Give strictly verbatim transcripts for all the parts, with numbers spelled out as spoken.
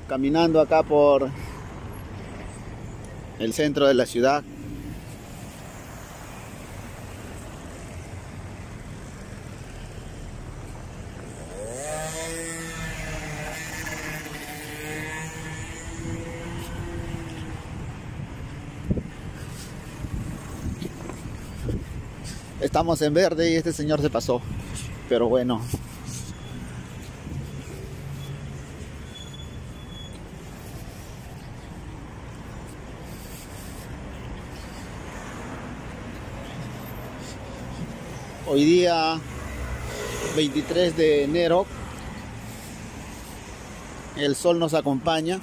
caminando acá por el centro de la ciudad. Estamos en verde y este señor se pasó, pero bueno. Hoy día veintitrés de enero, el sol nos acompaña,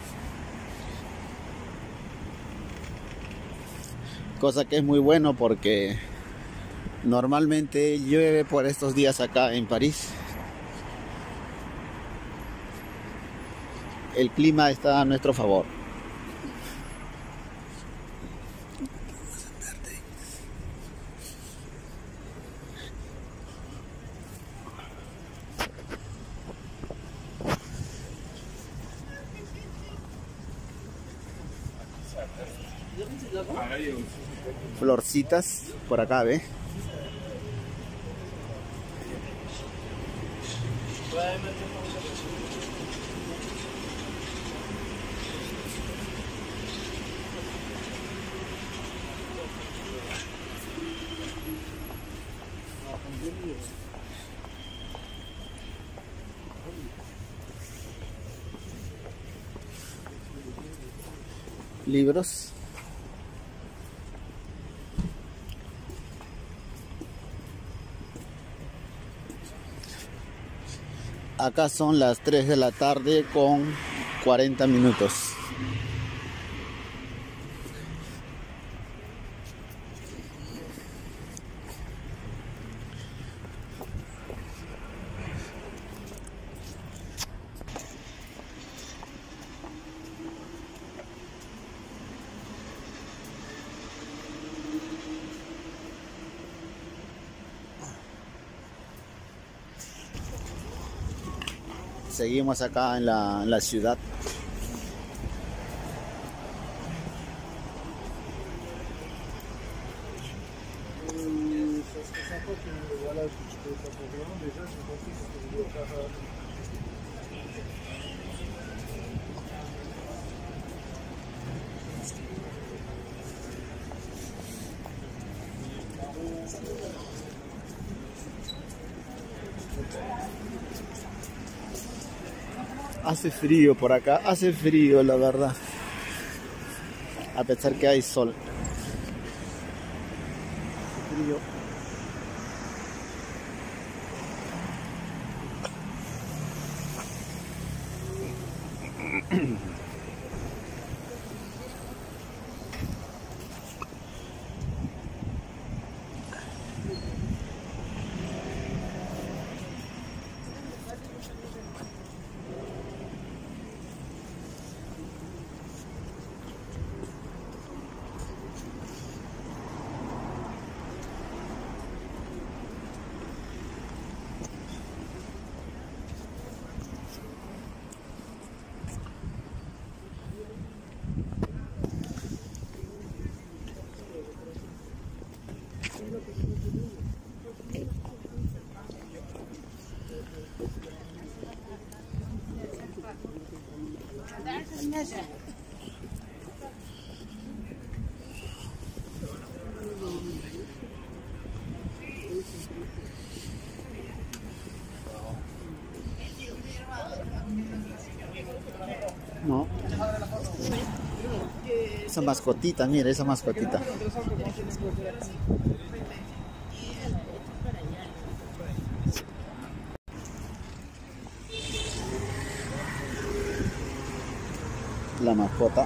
cosa que es muy bueno porque normalmente llueve por estos días acá en París. El clima está a nuestro favor. Florcitas por acá, ¿ve? Libros. Acá son las tres de la tarde con cuarenta minutos. Seguimos acá en la, en la ciudad. Hace frío por acá, hace frío la verdad, a pesar que hay sol. Hace frío. No. Esa mascotita, mira, esa mascotita. La mascota.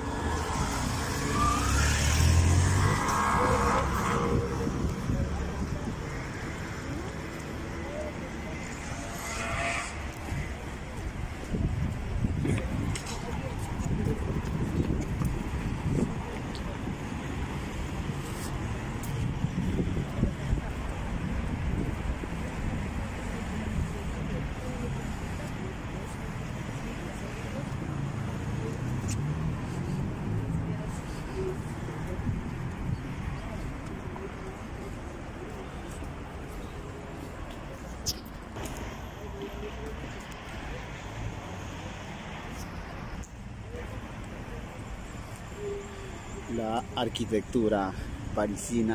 la arquitectura parisina.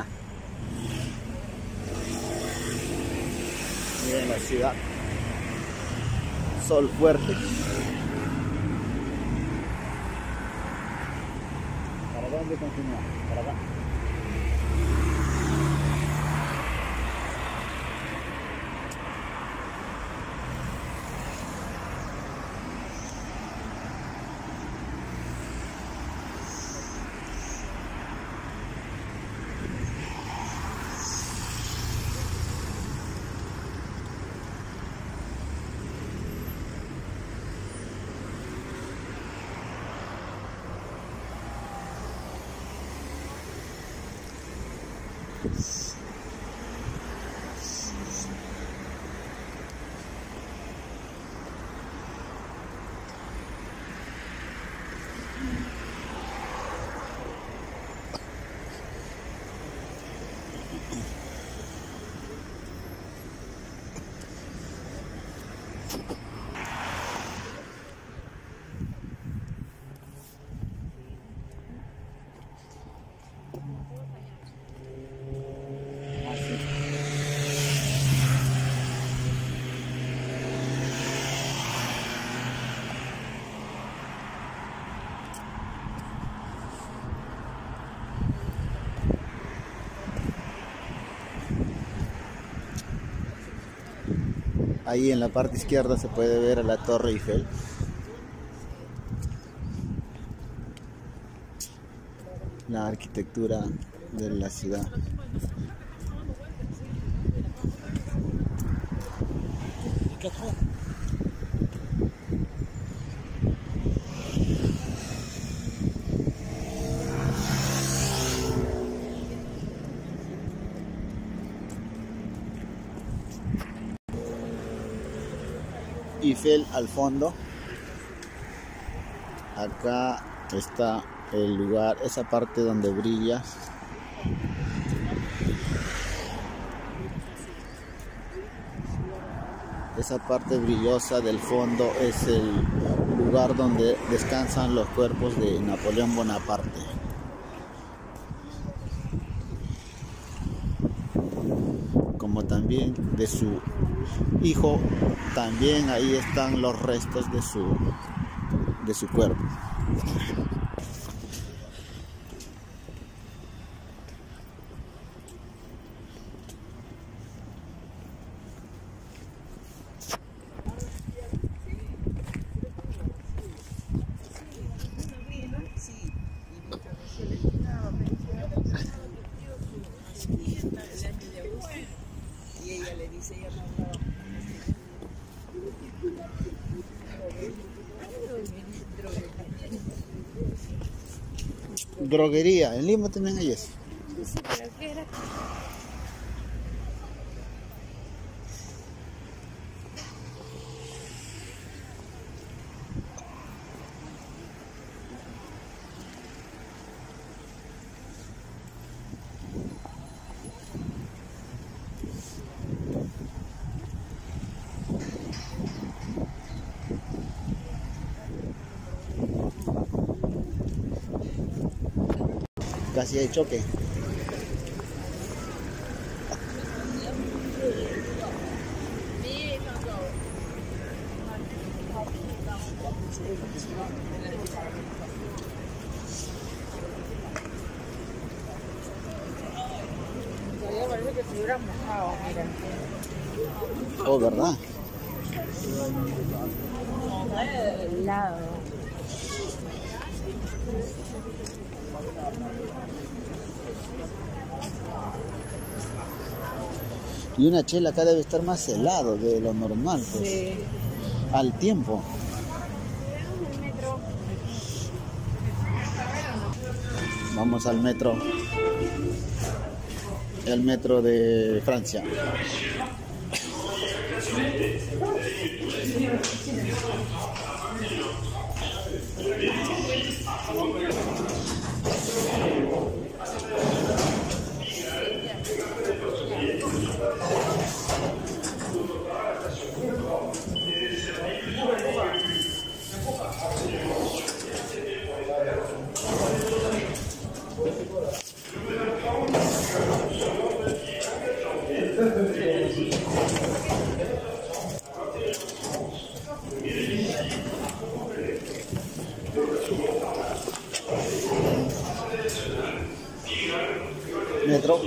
Miren la ciudad, sol fuerte. ¿Para dónde continuar? Para acá. Ahí en la parte izquierda se puede ver a la Torre Eiffel. La arquitectura de la ciudad. Eiffel al fondo. Acá está el lugar, esa parte donde brilla. Esa parte brillosa del fondo es el lugar donde descansan los cuerpos de Napoleón Bonaparte. Como también de su hijo, también ahí están los restos de su, de su cuerpo. Droguería, en Lima también hay eso. Casi hay choque. Todavía parece que se hubiera mojado, mira. Oh, ¿verdad? Helado. Y una chela acá debe estar más helado de lo normal, pues. Sí. Al tiempo. Vamos al metro. El metro de Francia. Metro.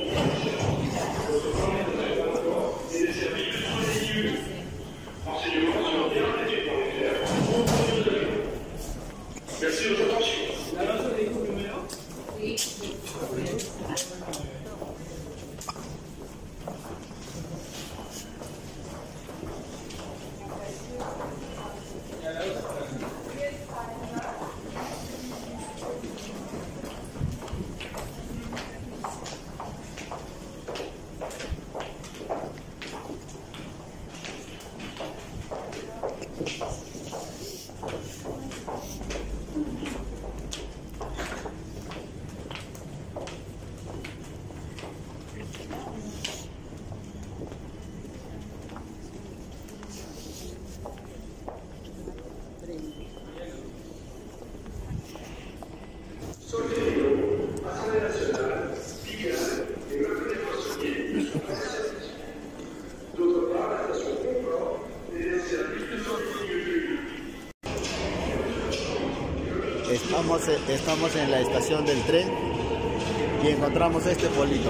Estamos, estamos en la estación del tren y encontramos este polito.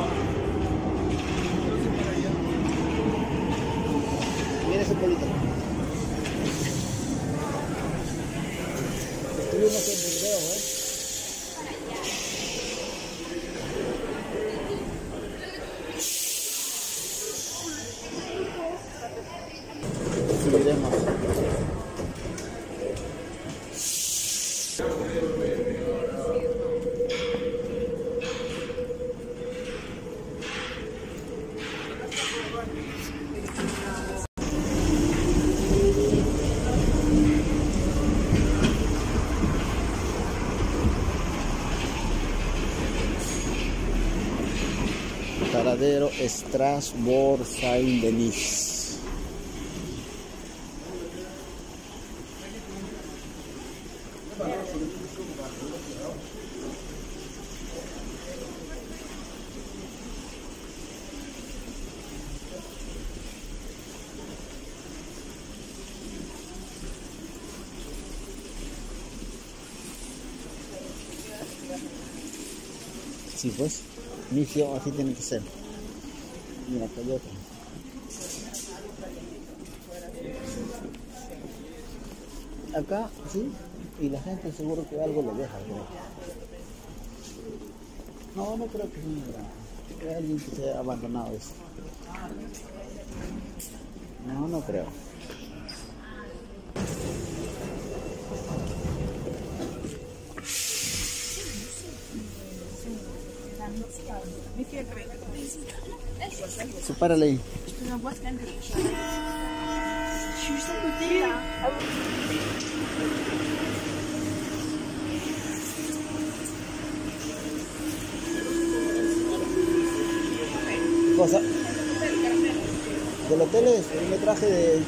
Mira ese polito. Estuvimos en el video, ¿eh? Subiremos. Paradero Strasbourg Saint-Denis. Sí, pues, Migio, así tiene que ser. Mira, acá hay otro. Acá, sí, y la gente seguro que algo le deja, creo. No, no creo que sea un migrante. Que alguien que se haya abandonado esto. No, no creo. Sepárale ahí. Je te l'envoie scanner. Je suis juste à côté là. ¿Qué cosa? Del hotel es un metraje de...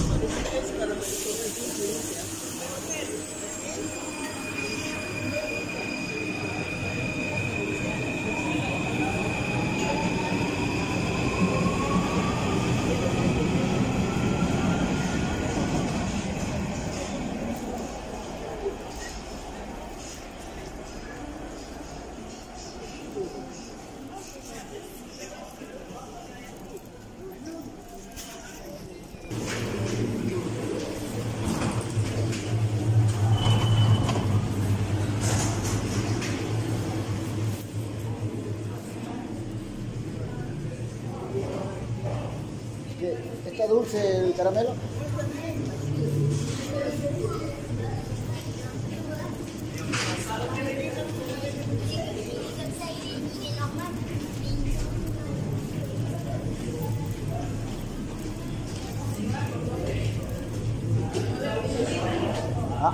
¿Está dulce el caramelo? Ah.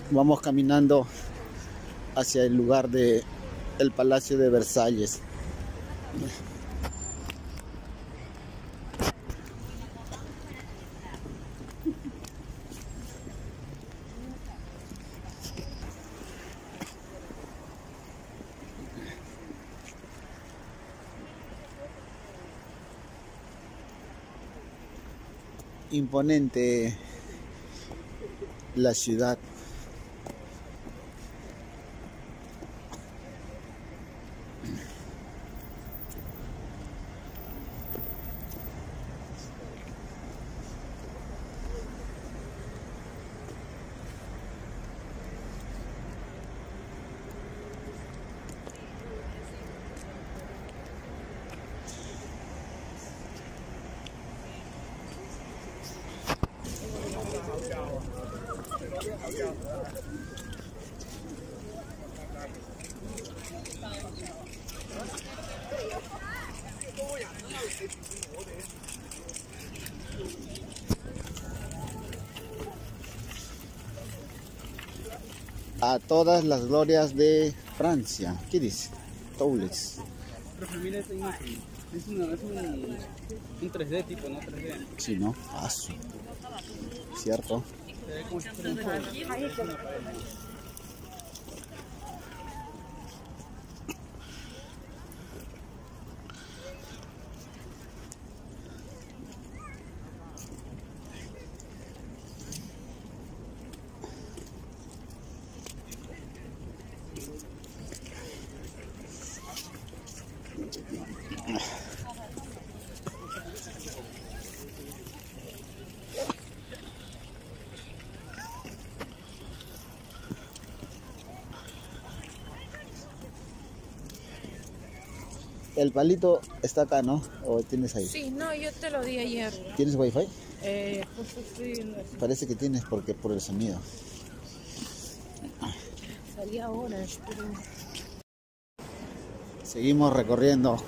Vamos caminando hacia el lugar de el Palacio de Versalles. Imponente la ciudad. A todas las glorias de Francia. ¿Qué dice? Toulouse. Profe, mira esta imagen. Es, una, es un, un tres D tipo, ¿no? tres D. Sí, ¿no? Ah, sí. ¿Cierto? Se ve como si fuera un juego. Es una pared. El palito está acá, ¿no? ¿O tienes ahí? Sí, no, yo te lo di ayer. ¿Tienes wifi? Eh, pues estoy viendo eso. Parece que tienes porque por el sonido. Salí ahora, pero... Seguimos recorriendo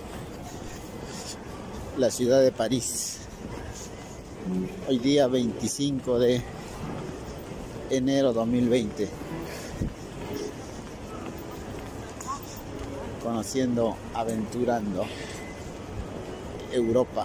la ciudad de París. Hoy día veinticinco de enero dos mil veinte. Conociendo, aventurando Europa.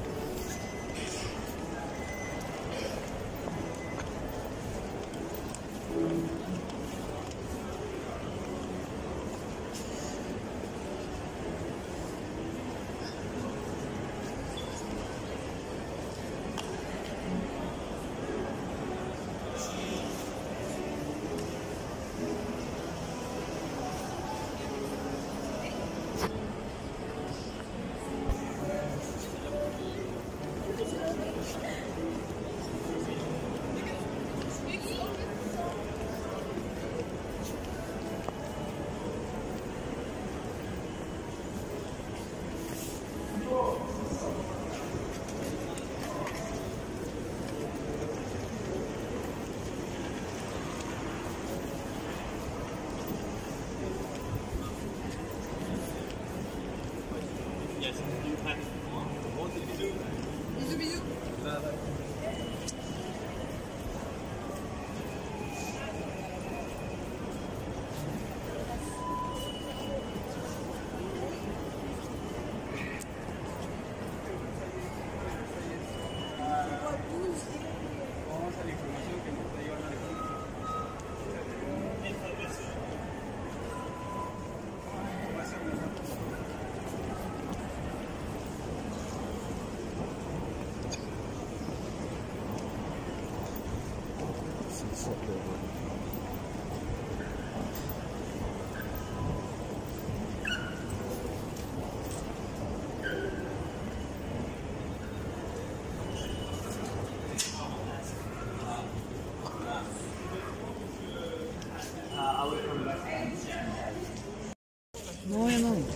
No, ya no.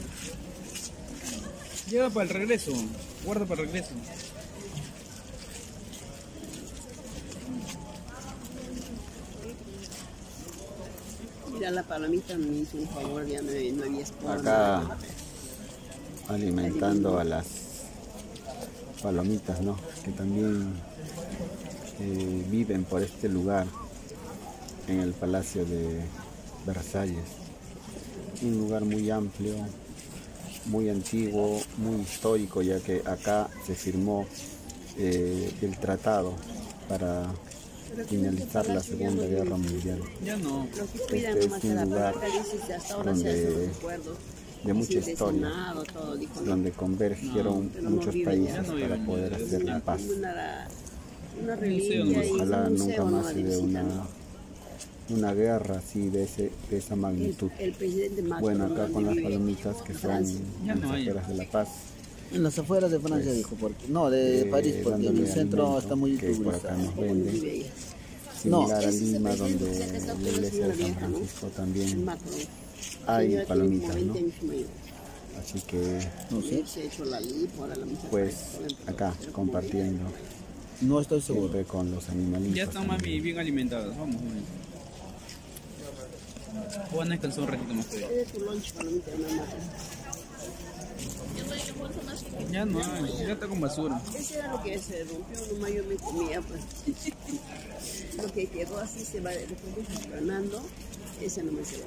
Lleva para el regreso. Guarda para el regreso. Mira, la palomita me hizo un favor, ya no, no había espuma. Acá alimentando a las palomitas, ¿no? Que también eh, viven por este lugar. en el Palacio de Versalles. Un lugar muy amplio, muy antiguo, muy histórico, ya que acá se firmó eh, el tratado para finalizar la Segunda Guerra Mundial. Ya no. Los que cuidan Este nomás es la un lugar placa, dice que hasta ahora se hacen donde, los acuerdos. de mucha Sí, de historia, Senado, todo, dijo, ¿no? donde convergieron pero no muchos viven países ya. Ya no para viven poder ya. hacer la paz. Una, una Museo reliquia nomás. y Ojalá un nunca museo más nomás se de dé visita, una, ¿no? una guerra así de, ese, de esa El, magnitud. el presidente Macron, Bueno, acá donde con las vive palomitas que en son Francia. Ya en no las hay. afueras de La Paz. En las afueras de Francia, Pues, dijo, porque no, de eh, París, porque en dándole el centro alimento, está muy que por acá turístico. nos ¿Cómo venden, vive ella? similar a Ese es el Lima, presidente donde que se ha casado la con una iglesia señora de San vieja, ¿no? Francisco El también Macron. hay Señora tiene palomitas, como ¿no? veinte años mayor. Así que No sé, Se ha hecho la lipo, ahora la mujer pues parece joven, acá pero como compartiendo no estoy seguro. siempre con los animalitos. Ya están también. mami bien alimentadas. Vamos, vamos. Voy a descansar un ratito más todavía. vive. Es de tu lunch, palomita, una mata. Ya no hay, ya está con basura. Ese era lo que se rompió, nomás yo me comía, pues. Lo que quedó así se va después desgranando, ese no me se ve.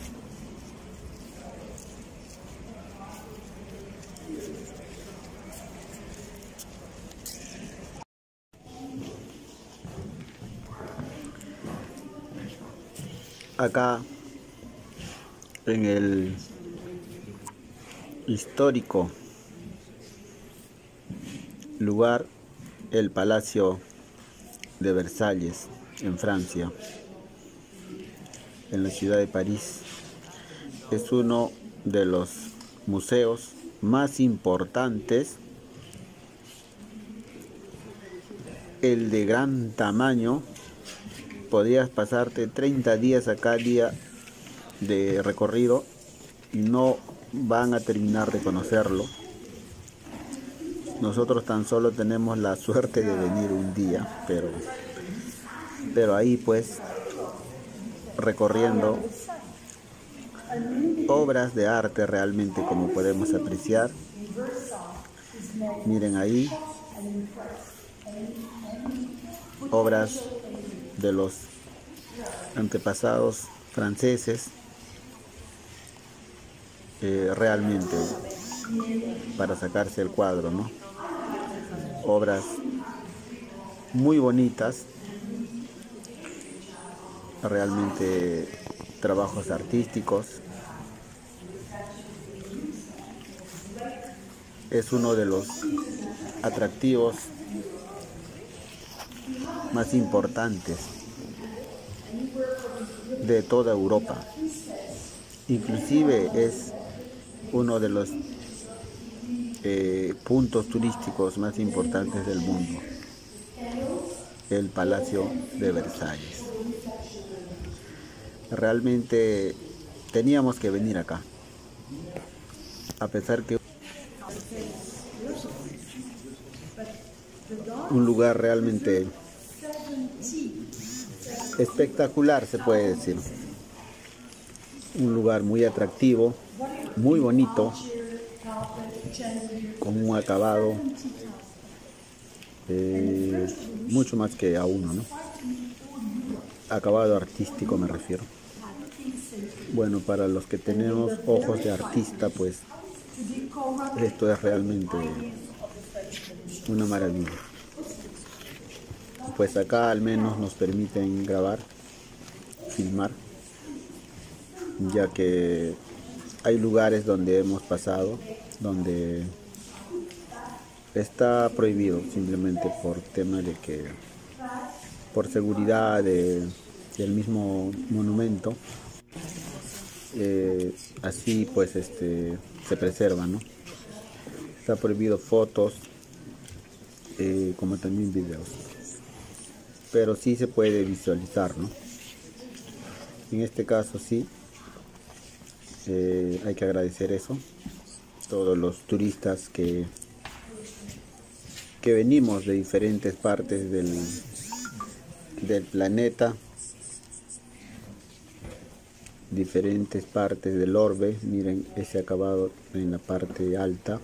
Acá en el histórico lugar, el Palacio de Versalles, en Francia, en la ciudad de París, es uno de los museos más importantes, el de gran tamaño. Podrías pasarte treinta días a cada día de recorrido y no van a terminar de conocerlo. Nosotros tan solo tenemos la suerte de venir un día, pero, pero ahí pues recorriendo obras de arte realmente, como podemos apreciar. Miren ahí, obras de los antepasados franceses, eh, realmente para sacarse el cuadro, ¿no? Obras muy bonitas, realmente trabajos artísticos. Es uno de los atractivos más importantes de toda Europa. Inclusive es uno de los eh, puntos turísticos más importantes del mundo, el Palacio de Versalles. Realmente teníamos que venir acá, a pesar que un lugar realmente espectacular, se puede decir. Un lugar muy atractivo, muy bonito, con un acabado eh, mucho más que a uno, ¿no? Acabado artístico me refiero. Bueno, para los que tenemos ojos de artista, pues esto es realmente una maravilla. Pues acá al menos nos permiten grabar, filmar, ya que hay lugares donde hemos pasado donde está prohibido, simplemente por tema de que por seguridad de, del mismo monumento, eh, así pues este se preserva, ¿no? Está prohibido fotos, eh, como también videos, pero sí se puede visualizar, ¿no? En este caso sí, eh, hay que agradecer eso, todos los turistas que que venimos de diferentes partes del, del planeta, diferentes partes del orbe. Miren ese acabado en la parte alta,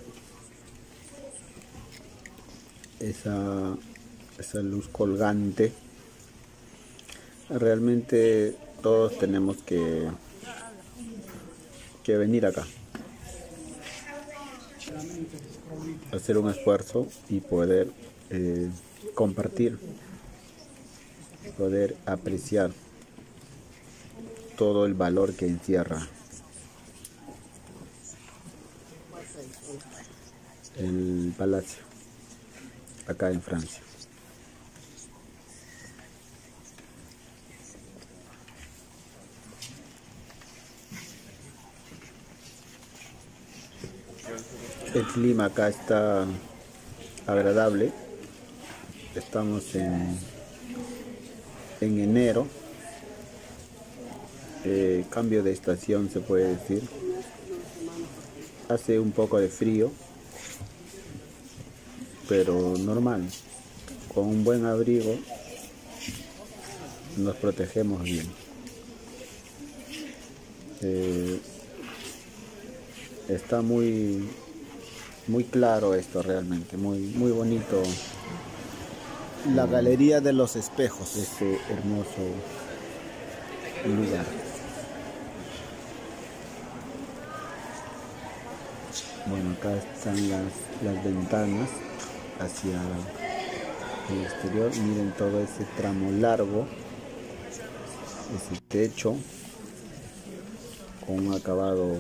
esa, esa luz colgante realmente todos tenemos que, que venir acá, hacer un esfuerzo y poder eh, compartir, poder apreciar todo el valor que encierra el palacio acá en Francia. El clima acá está agradable. Estamos en, en enero, eh, cambio de estación se puede decir. Hace un poco de frío, pero normal. Con un buen abrigo nos protegemos bien. Eh, está muy muy claro esto realmente, muy muy bonito. La galería de los espejos. Este hermoso lugar. Bueno, acá están las, las ventanas hacia el exterior. Miren todo ese tramo largo, ese techo con un acabado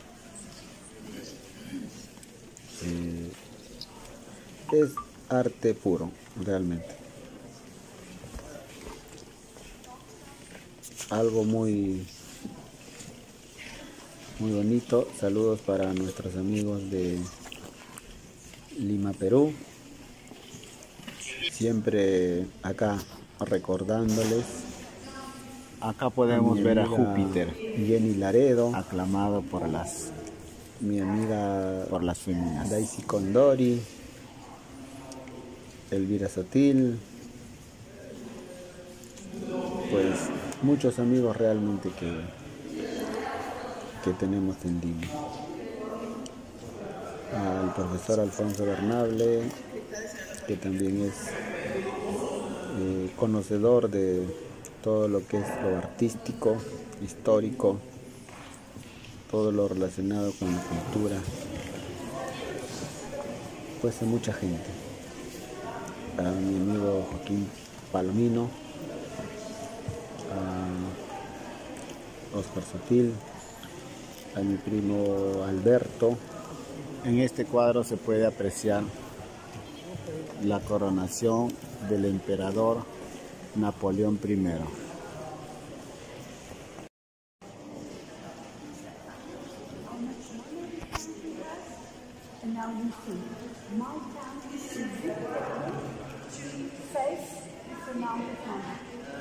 eh, es arte puro realmente, algo muy muy bonito. Saludos para nuestros amigos de Lima, Perú, siempre acá recordándoles. Acá podemos ver a amiga Júpiter, Jenny Laredo, aclamado por las, mi amiga por las féminas. Daisy Condori, Elvira Sotil, pues muchos amigos realmente que, que tenemos en Lima. Al profesor Alfonso Bernable, que también es eh, conocedor de todo lo que es lo artístico, histórico, todo lo relacionado con la cultura, pues a mucha gente. A mi amigo Joaquín Palomino, a Oscar Sotil, a mi primo Alberto. En este cuadro se puede apreciar la coronación del emperador Napoleón primero. And now you see, my town is Sydney. To face the mountain town.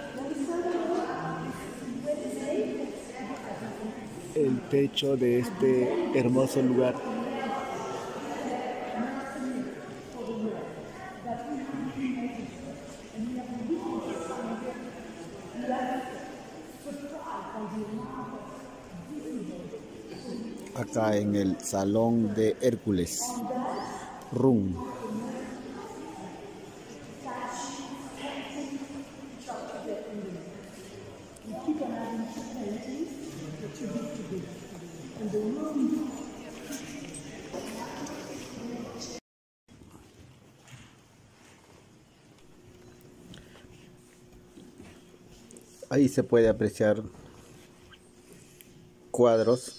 El techo de este hermoso lugar. Acá en el Salón de Hércules, Room. Ahí se puede apreciar cuadros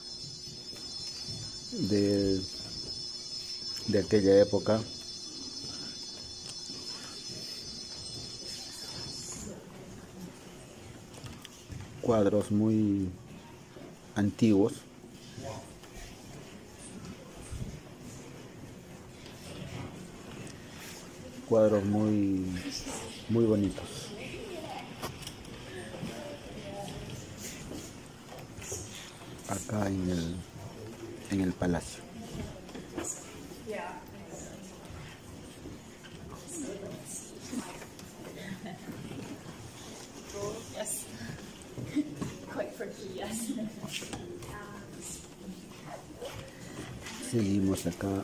de, de aquella época. Cuadros muy antiguos. Cuadros muy, muy bonitos. Acá en el, en el palacio. Yes. Quite frankly, yes. Seguimos acá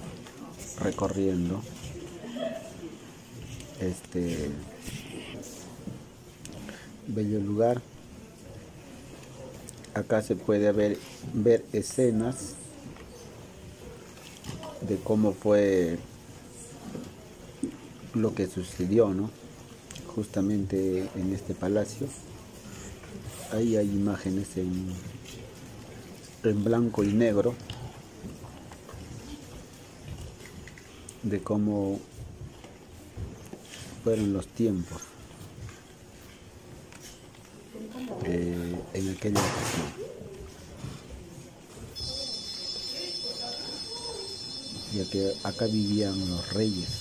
recorriendo este bello lugar. Acá se puede ver, ver escenas de cómo fue lo que sucedió, ¿no? Justamente en este palacio. Ahí hay imágenes en, en blanco y negro de cómo fueron los tiempos eh, en aquella ocasión. Ya que acá vivían los reyes.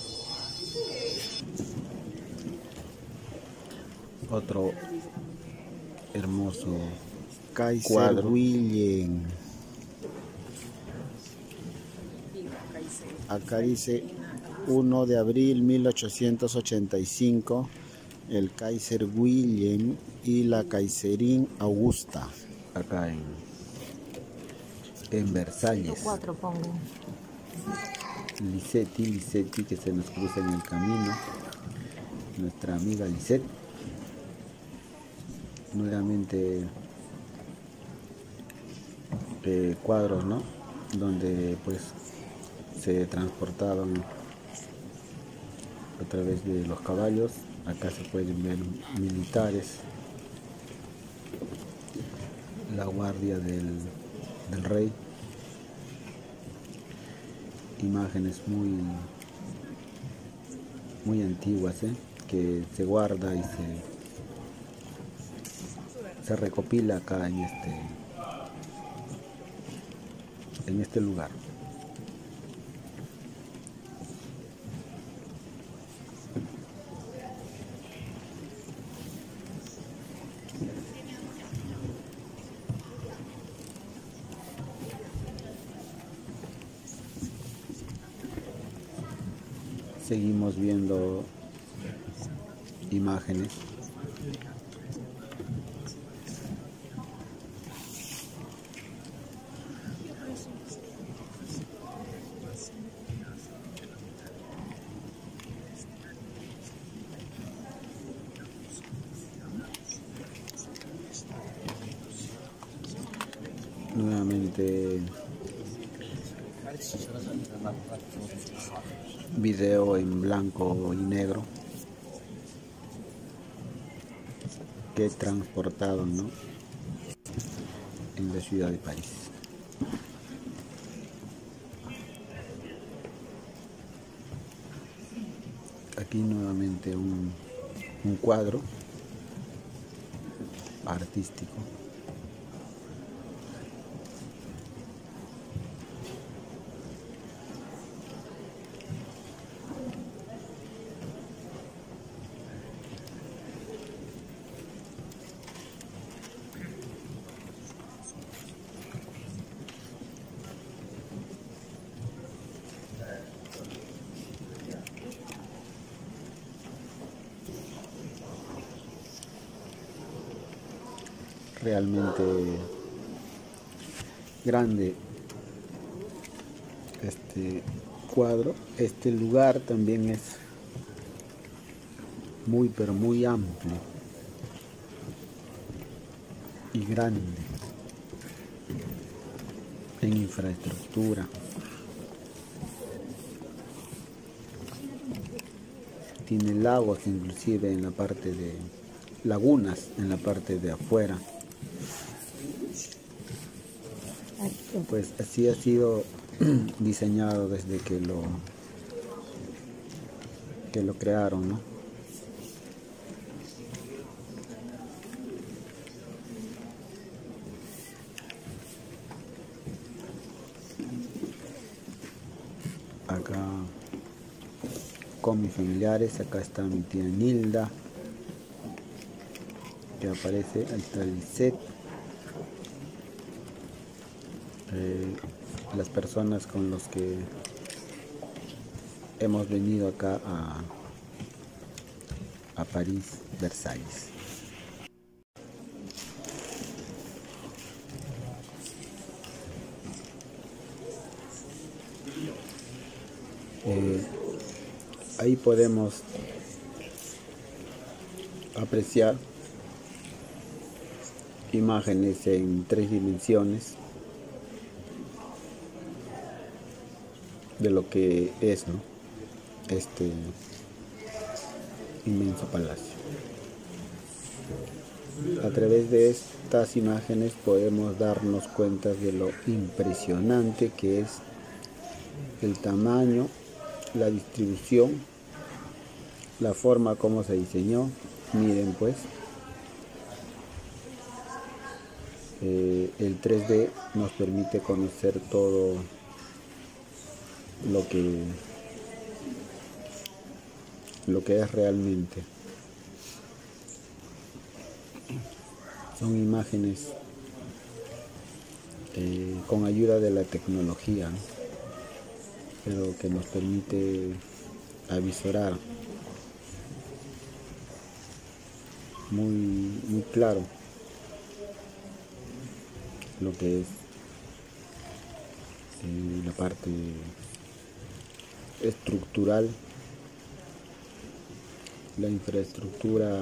Otro hermoso Kaiser cuadro. William. Acá dice uno de abril mil ochocientos ochenta y cinco, el Kaiser William y la Kaiserin Augusta. Acá en, en Versalles. Cuatro pongo. Lisetti, Lisetti que se nos cruza en el camino. Nuestra amiga Lisette. Nuevamente eh, cuadros, ¿no? Donde pues se transportaban a través de los caballos. Acá se pueden ver militares, la guardia del, del rey, imágenes muy muy antiguas, ¿eh? Que se guarda y se se recopila acá en este en este lugar. Seguimos viendo imágenes. Nuevamente video en blanco y negro que transportaban, ¿no? En la ciudad de París. Aquí nuevamente un, un cuadro artístico. Realmente grande este cuadro. Este lugar también es muy pero muy amplio y grande en infraestructura. Tiene lagos inclusive en la parte de lagunas en la parte de afuera. Pues así ha sido diseñado desde que lo que lo crearon, ¿no? Acá con mis familiares, acá está mi tía Nilda que aparece, ahí está Lisette. Eh, las personas con los que hemos venido acá a, a París, Versalles. Eh, ahí podemos apreciar imágenes en tres dimensiones de lo que es, ¿no?, este inmenso palacio. A través de estas imágenes podemos darnos cuenta de lo impresionante que es el tamaño, la distribución, la forma como se diseñó. Miren pues, eh, el tres D nos permite conocer todo lo que lo que es realmente. Son imágenes eh, con ayuda de la tecnología, ¿no?, pero que nos permite avisorar muy, muy claro lo que es eh, la parte estructural, la infraestructura,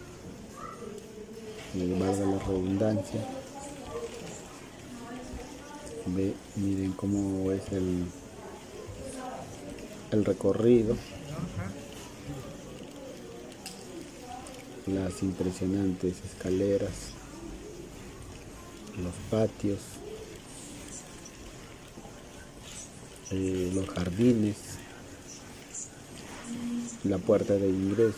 eh, valga la redundancia. Ve, miren cómo es el, el recorrido, las impresionantes escaleras, los patios, eh, los jardines, la puerta de ingreso.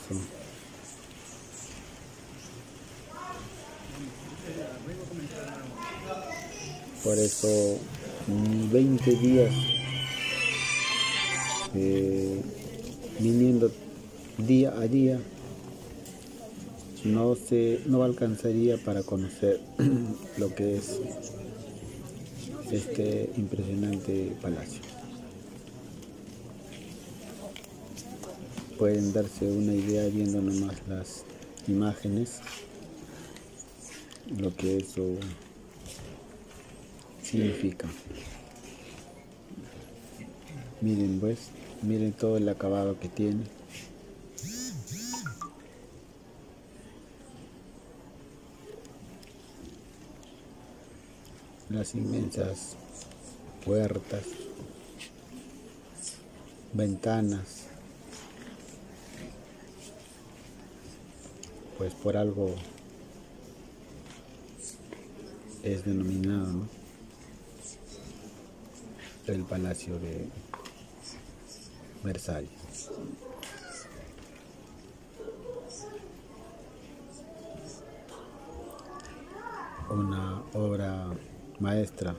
Por eso ni veinte días eh, viniendo día a día no se no alcanzaría para conocer lo que es este impresionante palacio. Pueden darse una idea viendo nomás las imágenes, lo que eso significa. Miren pues, miren todo el acabado que tiene. Las inmensas puertas, ventanas, pues por algo es denominado, ¿no?, el Palacio de Versalles. Una obra maestra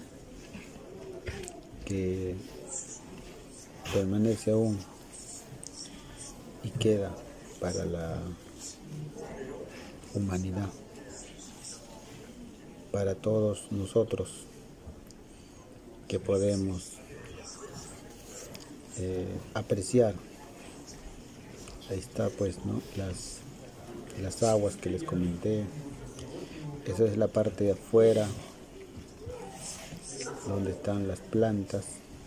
que permanece aún y queda para la humanidad, para todos nosotros que podemos eh, apreciar. Ahí está pues, ¿no?, las, las aguas que les comenté. Esa es la parte de afuera, donde están las plantas.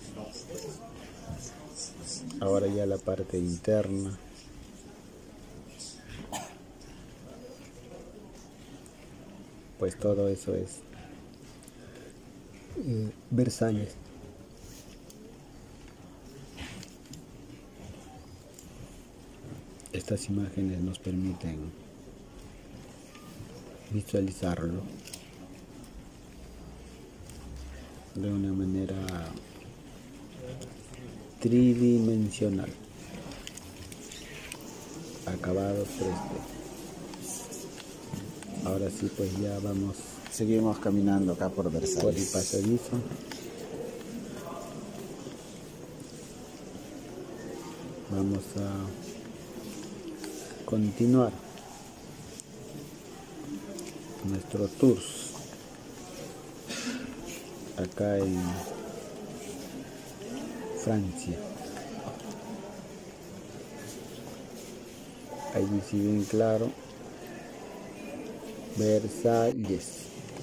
Ahora ya la parte interna. Pues todo eso es eh, Versalles. Estas imágenes nos permiten visualizarlo de una manera tridimensional, acabado tres D. Ahora sí, pues ya vamos, Seguimos caminando acá por por el Versalles. pasadizo. Vamos a continuar nuestro tours acá en Francia. Ahí dice bien claro Versalles.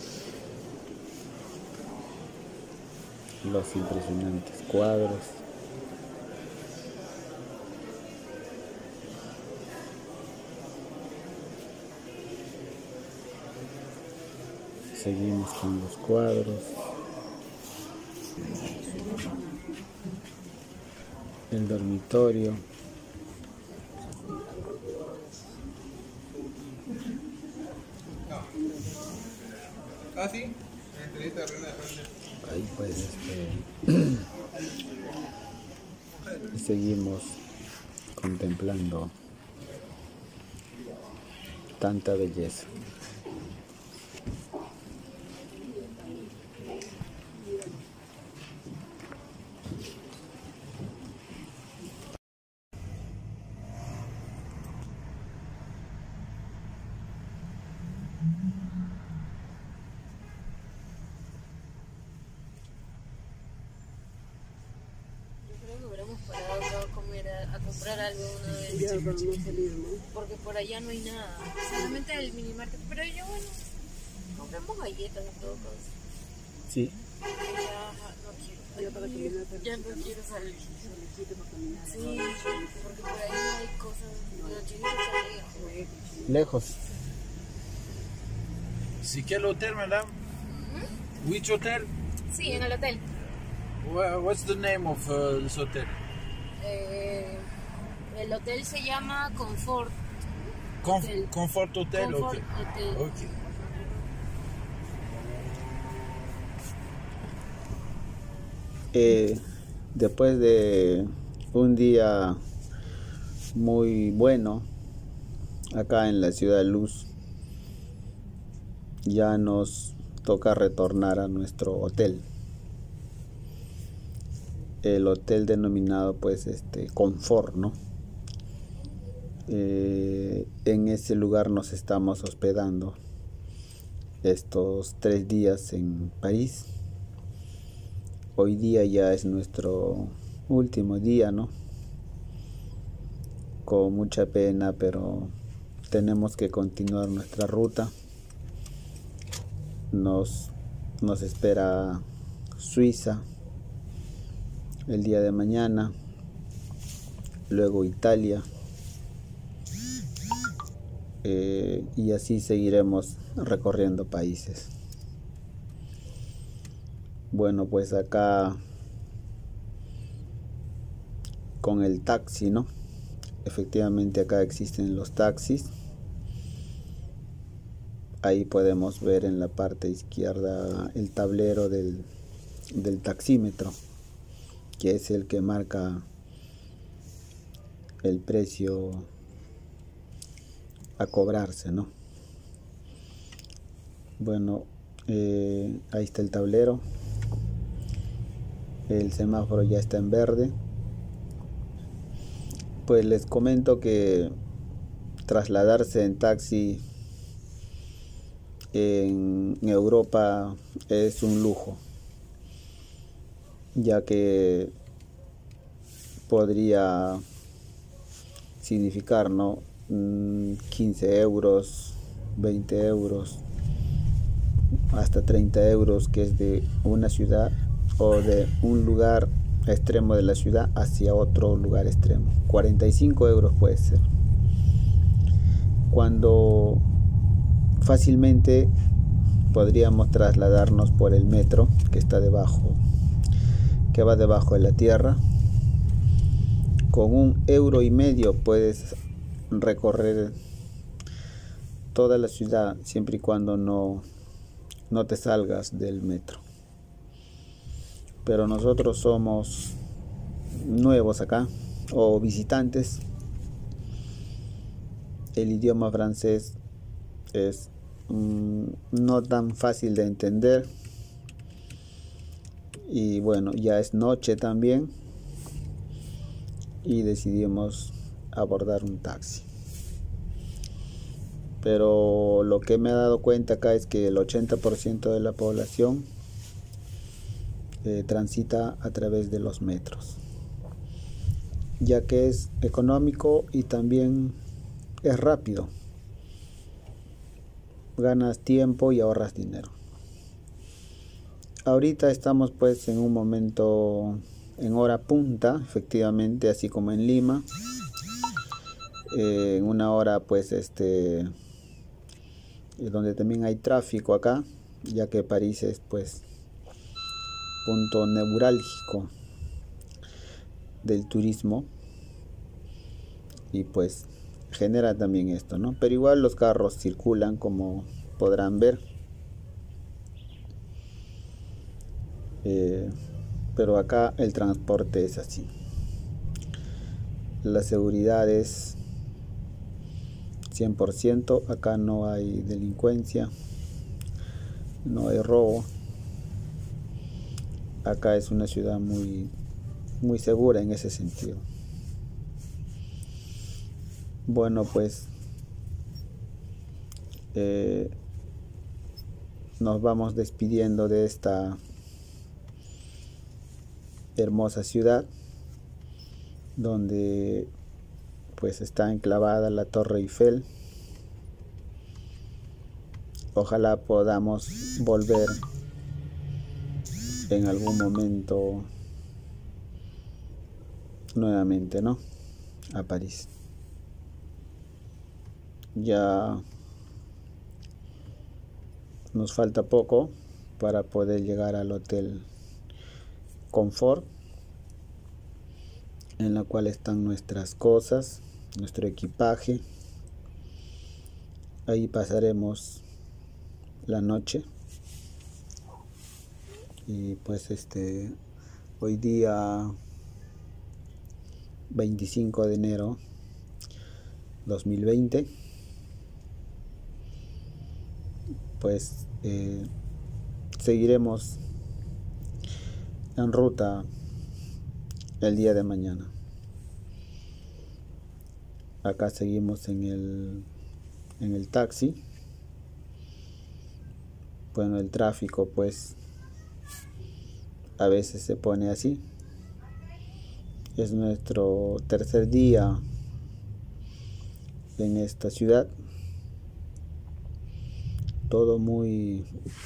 Los impresionantes cuadros. Seguimos con los cuadros. El dormitorio. Ahí pues este, y seguimos contemplando tanta belleza. Hubiéramos parado a comer, a, a comprar algo una vez. Ya, pero no salimos. Porque por allá no hay nada. Solamente el minimarket. Pero yo, bueno, compramos galletas en todo caso. Sí. Ya no quiero salir. Ya para caminar, pero Ya no quiero salir. solicito para caminar. Sí, porque por ahí no hay cosas. Los chinos están lejos. Lejos. C'est quel hôtel, madame? Which hotel? Sí, en el hotel. Wha- What's the name of uh, this hotel? Eh, el hotel se llama Comfort. Conf- Hotel. Comfort Hotel. Comfort Okay. Hotel. Okay. Eh, después de un día muy bueno acá en la Ciudad de Luz, ya nos toca retornar a nuestro hotel. El hotel denominado pues este Comfort, ¿no? Eh, en ese lugar nos estamos hospedando estos tres días en París. Hoy día ya es nuestro último día, ¿no? Con mucha pena, pero tenemos que continuar nuestra ruta. Nos, nos espera Suiza el día de mañana, luego Italia, eh, y así seguiremos recorriendo países. Bueno, pues acá con el taxi, ¿no? Efectivamente acá existen los taxis. Ahí podemos ver en la parte izquierda el tablero del, del taxímetro, que es el que marca el precio a cobrarse, ¿no? Bueno, eh, ahí está el tablero. El semáforo ya está en verde. Pues les comento que trasladarse en taxi en Europa es un lujo, ya que podría significar, ¿no? quince euros, veinte euros, hasta treinta euros, que es de una ciudad o de un lugar extremo de la ciudad hacia otro lugar extremo. cuarenta y cinco euros puede ser, cuando fácilmente podríamos trasladarnos por el metro que está debajo, que va debajo de la tierra. Con un euro y medio puedes recorrer toda la ciudad, siempre y cuando no, no te salgas del metro. Pero nosotros somos nuevos acá, o visitantes. El idioma francés es mm, no tan fácil de entender, y bueno, ya es noche también y decidimos abordar un taxi. Pero lo que me he dado cuenta acá es que el ochenta por ciento de la población eh, transita a través de los metros, ya que es económico y también es rápido. Ganas tiempo y ahorras dinero. Ahorita estamos pues en un momento, en hora punta, efectivamente, así como en Lima. Eh, en una hora pues este donde también hay tráfico acá, ya que París es pues punto neurálgico del turismo y pues genera también esto, ¿no? Pero igual los carros circulan, como podrán ver, eh, pero acá el transporte es así. La seguridad es cien por ciento, acá no hay delincuencia, no hay robo. Acá es una ciudad muy, muy segura en ese sentido. Bueno, pues eh, nos vamos despidiendo de esta hermosa ciudad donde pues está enclavada la Torre Eiffel. Ojalá podamos volver en algún momento nuevamente, ¿no?, a París. Ya nos falta poco para poder llegar al Hotel Confort, en la cual están nuestras cosas, nuestro equipaje. Ahí pasaremos la noche. Y pues este hoy día veinticinco de enero dos mil veinte, pues eh, seguiremos en ruta el día de mañana. Acá seguimos en el en el taxi. Bueno, el tráfico pues a veces se pone así. Es nuestro tercer día en esta ciudad. Todo muy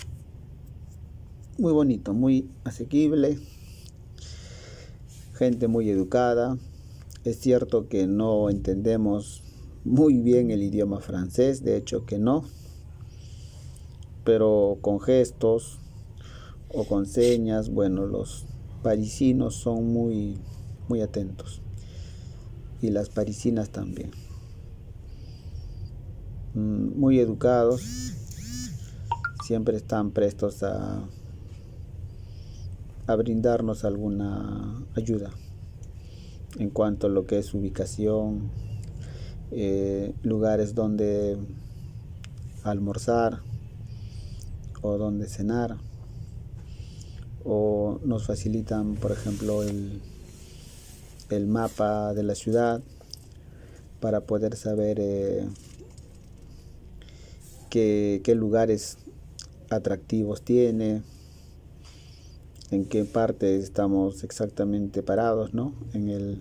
muy bonito, muy asequible. Gente muy educada. Es cierto que no entendemos muy bien el idioma francés, de hecho que no, pero con gestos o con señas, bueno, los parisinos son muy muy atentos, y las parisinas también, muy educados, siempre están prestos a a brindarnos alguna ayuda en cuanto a lo que es ubicación, eh, lugares donde almorzar o donde cenar, o nos facilitan, por ejemplo, el, el mapa de la ciudad para poder saber eh, qué, qué lugares atractivos tiene, en qué parte estamos exactamente parados, ¿no?, en el,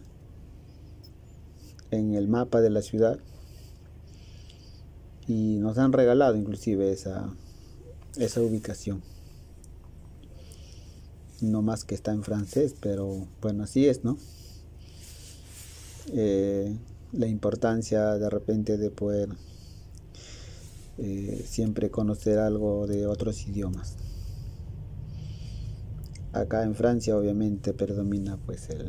en el mapa de la ciudad. Y nos han regalado inclusive esa, esa ubicación. No más que está en francés, pero bueno, así es, ¿no? Eh, la importancia de repente de poder eh, siempre conocer algo de otros idiomas. Acá en Francia obviamente predomina pues el,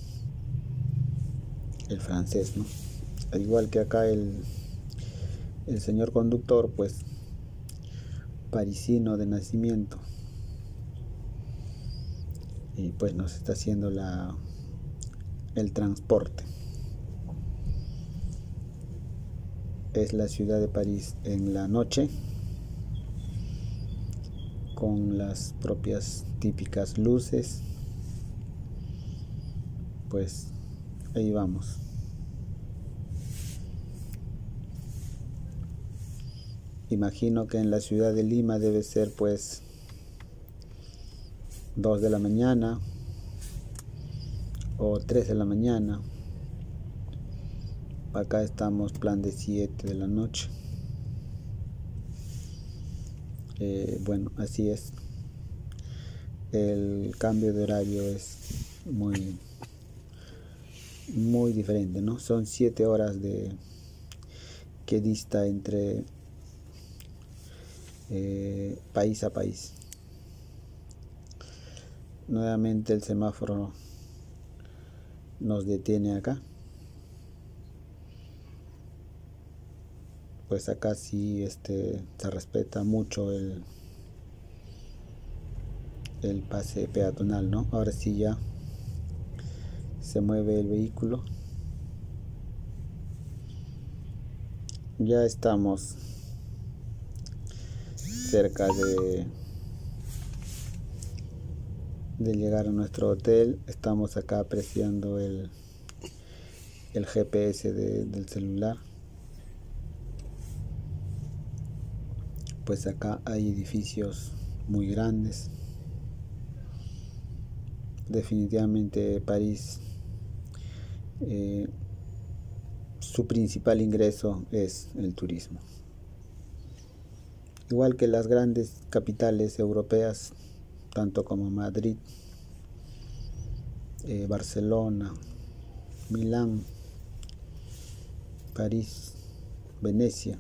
el francés, ¿no? Al igual que acá el, el señor conductor, pues parisino de nacimiento, y pues nos está haciendo la, el transporte. Es la ciudad de París en la noche, con las propias típicas luces. Pues ahí vamos. Imagino que en la ciudad de Lima debe ser pues dos de la mañana o tres de la mañana. Acá estamos plan de siete de la noche. Eh, bueno, así es. El cambio de horario es muy muy diferente, ¿no? Son siete horas de que dista entre eh, país a país. Nuevamente el semáforo nos detiene acá. Pues acá sí este, se respeta mucho el, el pase peatonal, ¿no? Ahora sí ya se mueve el vehículo. Ya estamos cerca de, de llegar a nuestro hotel. Estamos acá apreciando el, el G P S de, del celular. Pues acá hay edificios muy grandes. Definitivamente París, eh, su principal ingreso es el turismo. Igual que las grandes capitales europeas, tanto como Madrid, eh, Barcelona, Milán, París, Venecia,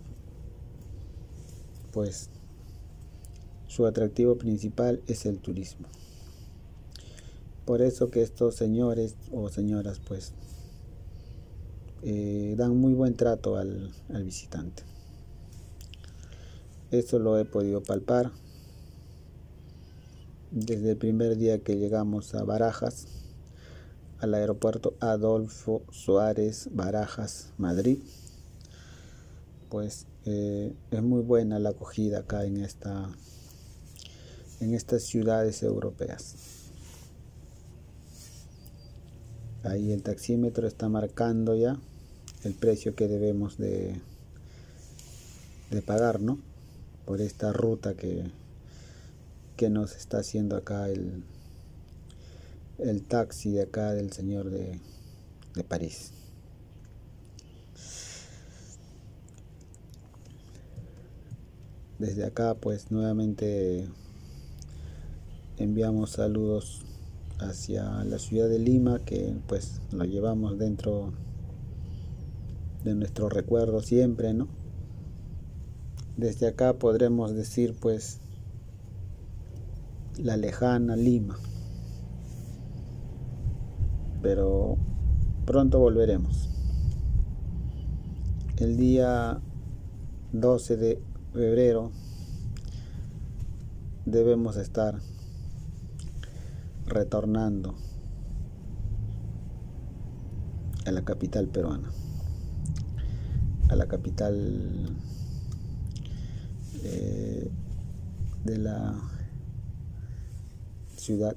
pues su atractivo principal es el turismo. Por eso que estos señores o señoras pues eh, dan muy buen trato al, al visitante. Eso lo he podido palpar desde el primer día que llegamos a Barajas, al aeropuerto Adolfo Suárez Barajas, Madrid. Pues eh, es muy buena la acogida acá en esta en estas ciudades europeas. Ahí el taxímetro está marcando ya el precio que debemos de, de pagar, ¿no? Por esta ruta que, que nos está haciendo acá el, el taxi de acá del señor de, de París. Desde acá pues nuevamente enviamos saludos hacia la ciudad de Lima, que pues lo llevamos dentro de nuestro recuerdo siempre, ¿no? Desde acá podremos decir pues la lejana Lima, pero pronto volveremos. El día doce de febrero debemos estar retornando a la capital peruana, a la capital eh, de la ciudad.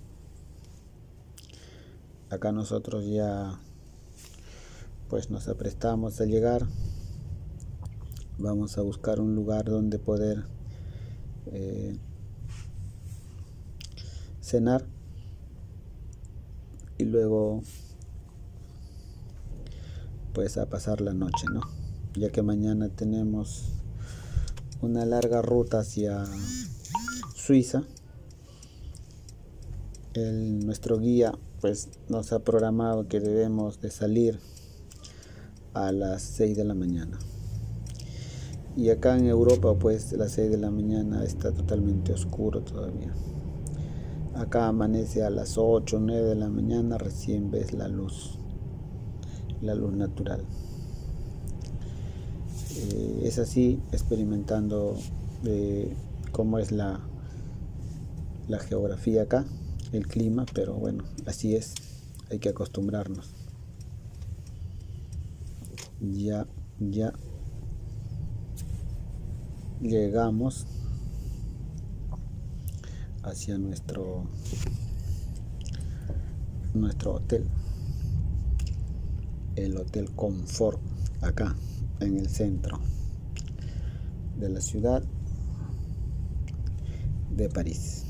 Acá nosotros ya pues nos aprestamos a llegar. Vamos a buscar un lugar donde poder eh, cenar y luego pues a pasar la noche, ¿no? Ya que mañana tenemos una larga ruta hacia Suiza. El, nuestro guía pues nos ha programado que debemos de salir a las seis de la mañana. Y acá en Europa pues a las seis de la mañana está totalmente oscuro todavía. Acá amanece a las ocho o nueve de la mañana, recién ves la luz, la luz natural. Eh, es así, experimentando eh, cómo es la, la geografía acá, el clima, pero bueno, así es, hay que acostumbrarnos. Ya, ya llegamos hacia nuestro nuestro hotel, el Hotel Confort, acá en el centro de la ciudad de París.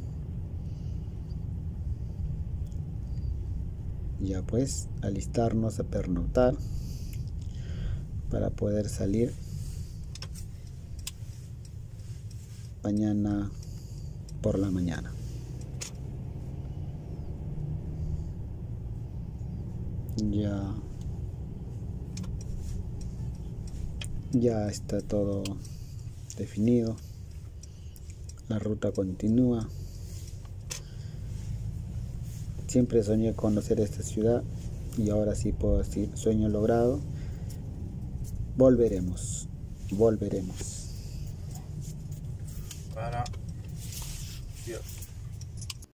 Ya pues alistarnos a pernoctar para poder salir mañana por la mañana. Ya ya está todo definido. La ruta continúa. Siempre soñé conocer esta ciudad y ahora sí puedo decir sueño logrado. Volveremos, volveremos. Para. Dios.